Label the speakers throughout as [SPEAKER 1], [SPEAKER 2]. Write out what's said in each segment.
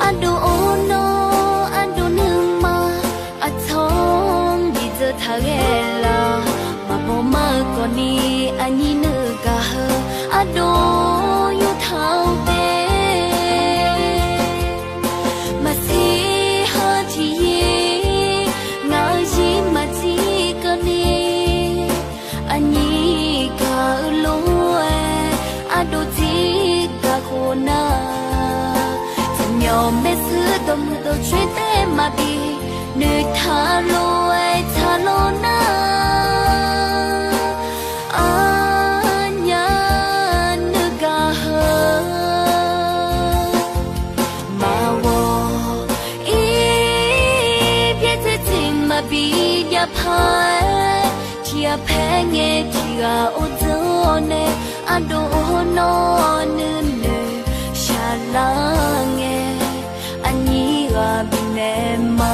[SPEAKER 1] ado ono ado numa atong di thagela ma boma koni ani nuga ado yu thau te ma si ha chi ye nga ji ma chi kani ani ka lo ado chi ka khona nhỏ bé xưa đông đâu chuyện té mà bị nơi thả lô na nhá nữ ga hơ mà wo ý biết thế tình mà bị nhà phai chia phe nghe chia ô dô nè ado no nữ nữ xa lắng nghe binema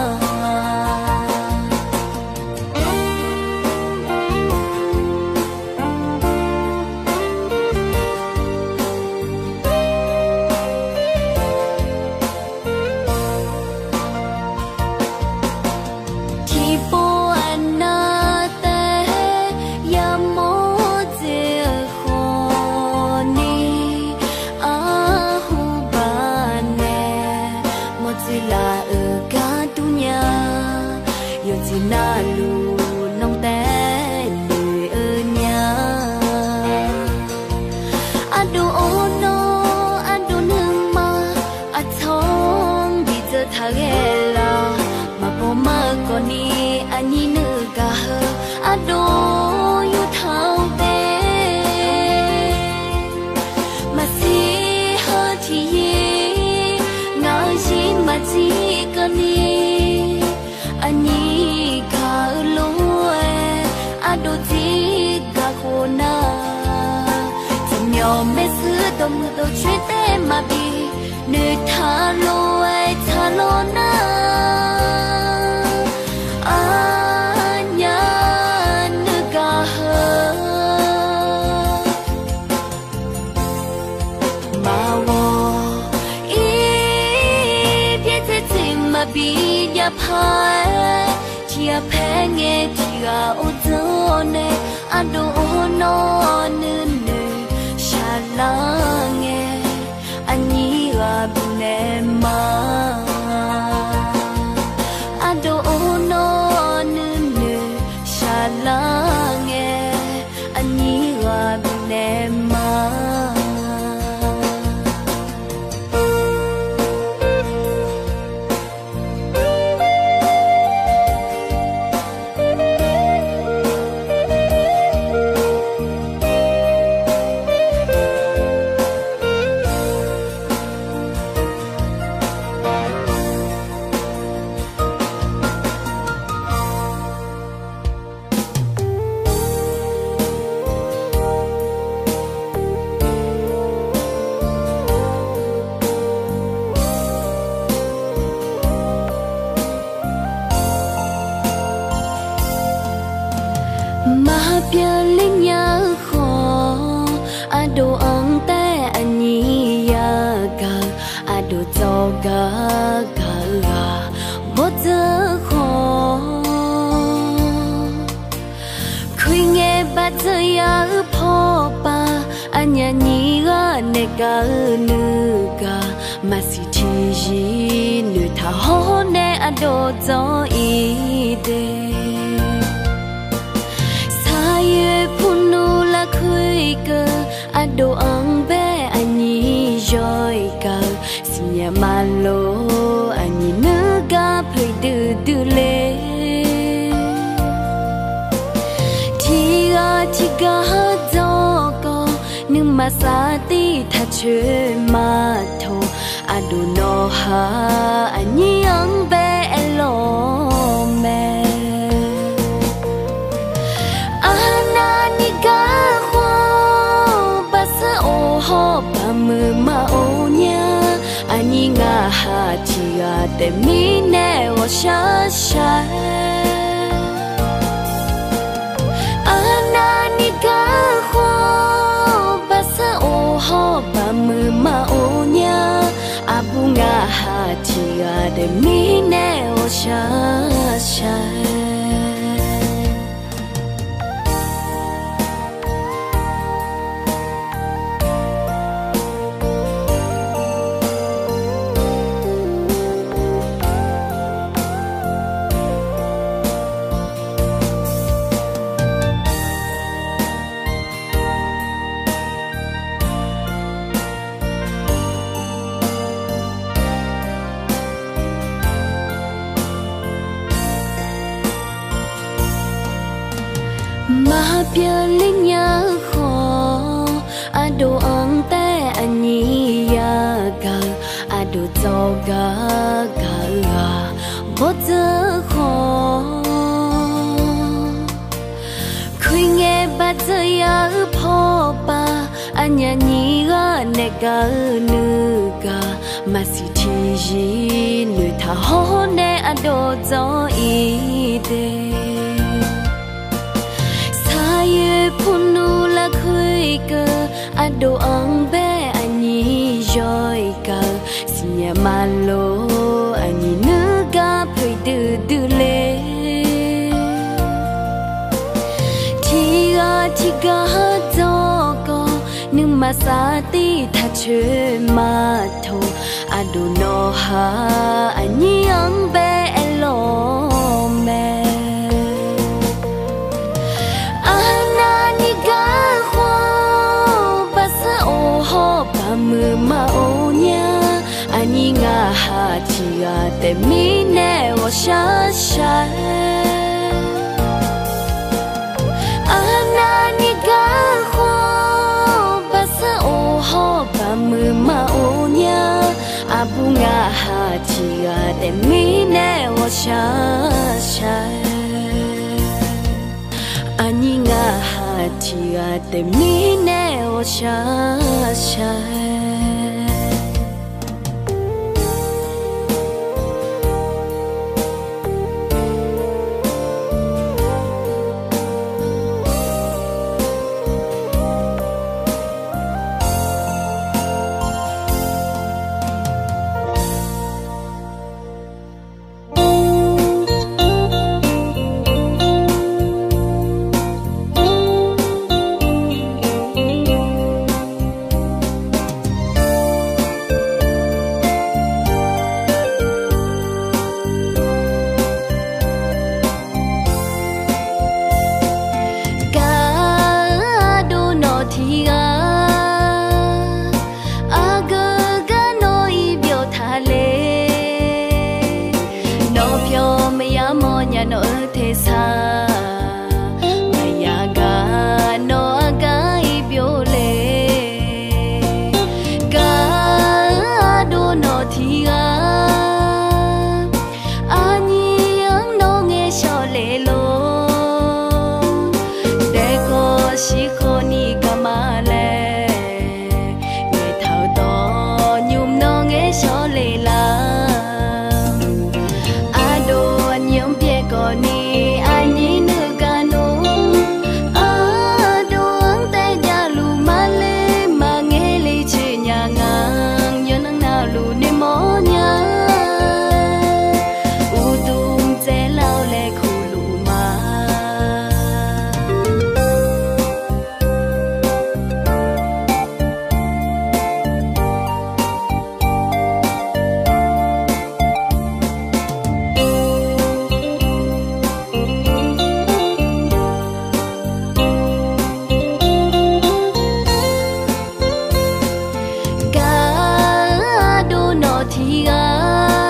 [SPEAKER 1] tipo anate yamoze khoni ahubane mozilla ka tunya yo china lu nong te lui nya ado ono ado numa atong di thagela ma boma koni ani nuga ado yu thau te ma si ha chi ye nga ji ma chi kani ani ka lo ado chi ka khona nhỏ bé xưa đông đâu chuyện té mà bị nơi thả lô na nhá nữ ga hơ mà wo ý biết thế tình mà bị nhà phai chia phe nghe chia ô dô nè ado no nữ nữ xa lắng nghe ani ga binema ado no nữ nữ xa lắng nghe ani ga binema mà bia linh nhớ khó ado ang te ani ya ga ado cho ga một giờ khó khi nghe ba giờ ya pho pa anya ni ga ne ga nu ga mà si chi ji nu tha ho ne ado cho i de punu la khui cơ ado ang be ani joy ka sinya malo ani nuga phai du le thiga do ko nhưng mà sa ti tha chue ma tho ado no ha ani ang be lo me ma o nya ani nga ha chi ga te mi ne wo sha sha anani ga kho ba sa o ho ba mu ma o nya abu nga ha ti ga de mi ne o sha sha mà bia linh nhớ khó ado ang te ani ya ga ado cho ga ga vô giờ khó khi nghe ba giờ ya pho ba anya ni ga ne ga nu ga mà si thi ji nu tha ho ne ado cho i de punu la khui cơ ado ang be ani joy ka sinya malo ani nuga phoi du le thi ga cho ko nu ma sa ti tha chue ma tho ado no ha ani ang be lo me mưa màu nha anh ngã hạ chỉ à để mi nè và xa xa anh gà khoa ba sa ô ho ba mưa màu nha abu ngã hạ chỉ à để mi nè và xa xa anh ngã hạ chỉ à để mi nè và xa xa no te sa maya ga no ga I bio le ga do no thi ga ani ang no nge sho le lo de ko shi ko ni ga ma le nge thao to nhum no nge sho le la ni ani nuga no ado ang te ja lu male mangeli che nya ngang yo nang na lu ni mo nya udum che lao le khu lu ma thi ga